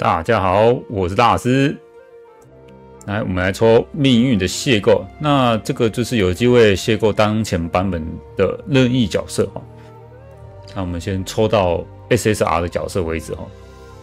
大家好，我是大师。来，我们来抽命运的邂逅。那这个就是有机会邂逅当前版本的任意角色哈。那我们先抽到 SSR 的角色为止哈。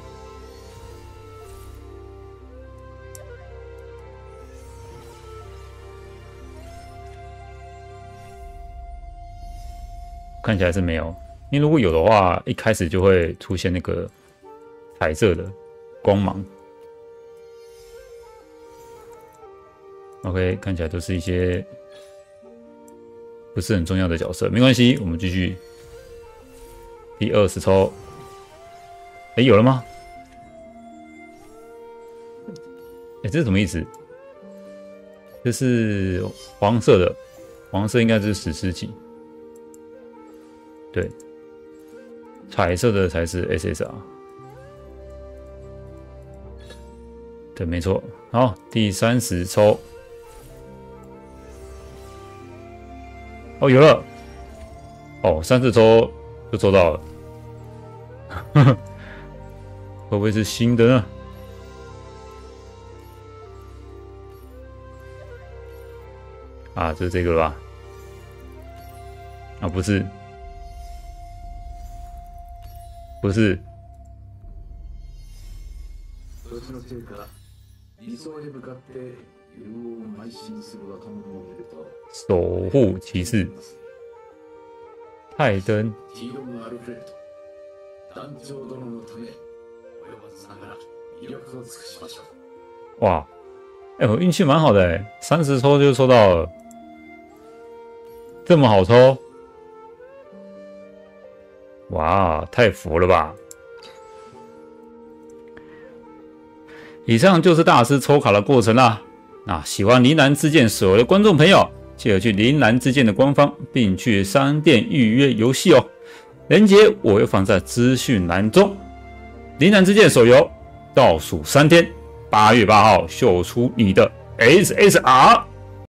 看起来是没有，因为如果有的话，一开始就会出现那个彩色的光芒。OK， 看起来都是一些不是很重要的角色，没关系，我们继续。第20抽，哎，有了吗？哎，这是什么意思？这是黄色的，黄色应该是史诗级。对，彩色的才是 SSR。对，没错。好，第30抽。哦，有了。哦，30抽就抽到了。会不会是新的呢？啊，就是这个了吧？啊，不是。不是，守护骑士泰登。哇，哎，我运气蛮好的哎，30抽就抽到了，这么好抽。哇，太佛了吧！以上就是大师抽卡的过程啦。那喜欢铃兰之剑手游的观众朋友，记得去铃兰之剑的官方，并去商店预约游戏哦。链接我会放在资讯栏中。铃兰之剑手游倒数3天，8月8号秀出你的 SSR。